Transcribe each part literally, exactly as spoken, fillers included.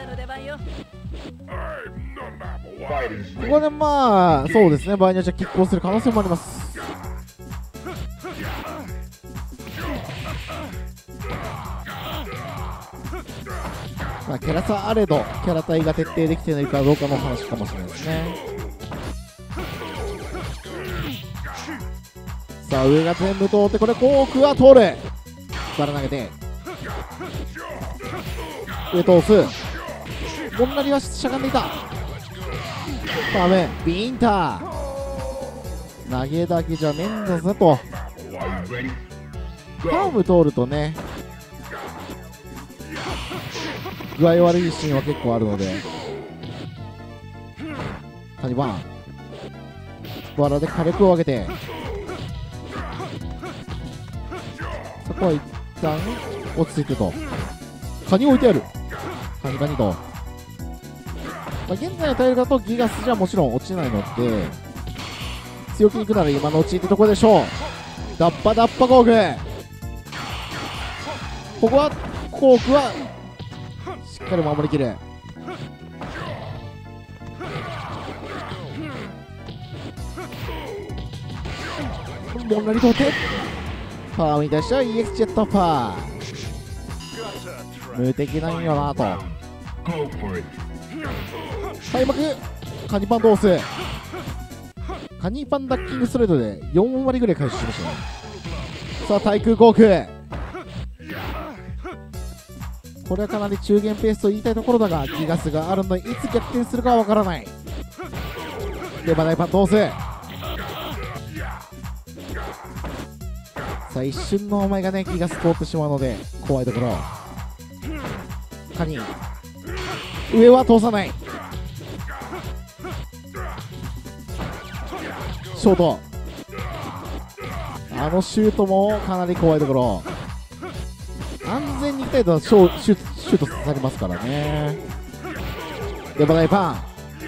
ここでまあそうですね、場合によっては拮抗する可能性もあります。まあ、キャラ差あれどキャラ体が徹底できているかどうかの話かもしれないですね。さあ上が全部通って、これコークは通る。から投げて上通す。モンナリはしゃがんでいた。ダメ、ビンタ投げだけじゃねえんだぜと。カーブ通るとね具合悪いシーンは結構あるので、カニバンバラで火力を上げて、そこは一旦落ち着いてと、カニ置いてある。カニカニと、まあ、現在のタイルだとギガスじゃもちろん落ちないので、強気にいくなら今のうちってところでしょう。ダッパダッパコーク、ここはコークはしっかり守りきる。モンナリ通ってパワーに対しては イーエックス ジェットパー無敵なんよなと。開幕カニパンドース、カニパンダッキングストレートでよん割ぐらい回収しましたね。さあ対空航空、これはかなり中元ペースと言いたいところだが、ギガスがあるのでいつ逆転するかはわからない。でバナイパン通す。さあ一瞬のお前がねギガス通ってしまうので怖いところ。カニ上は通さない。ショート、あのシュートもかなり怖いところ。安全にいきたいとシュシュシュートされますからね。でバナイパン、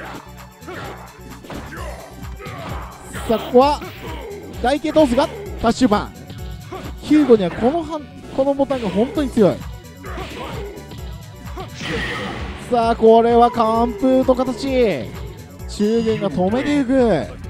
さあここは台形通すがタッシュパン。ヒューゴにはこのはんこのボタンが本当に強い。さあこれは完封と形、中元が止めていく。